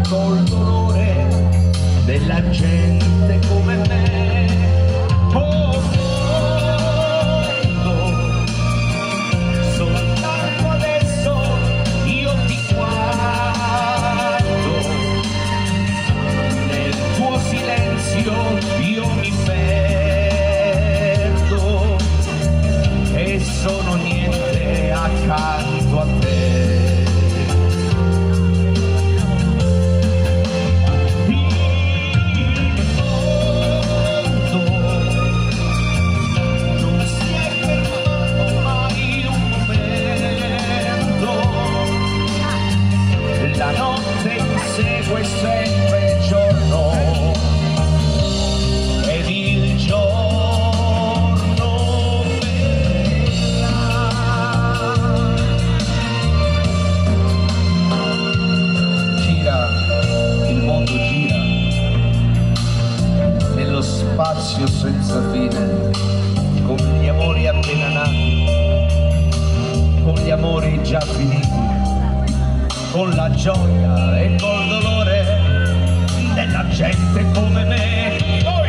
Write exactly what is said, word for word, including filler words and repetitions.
col dolore della gente come me. Oh, mondo, soltanto adesso io ti guardo, nel tuo silenzio io mi perdo e sono niente accanto a te. La notte insegue sempre il giorno ed il giorno vela. Gira, il mondo gira nello spazio senza fine, con gli amori appena nati, con gli amori già finiti, con la gioia e col dolore della gente come me.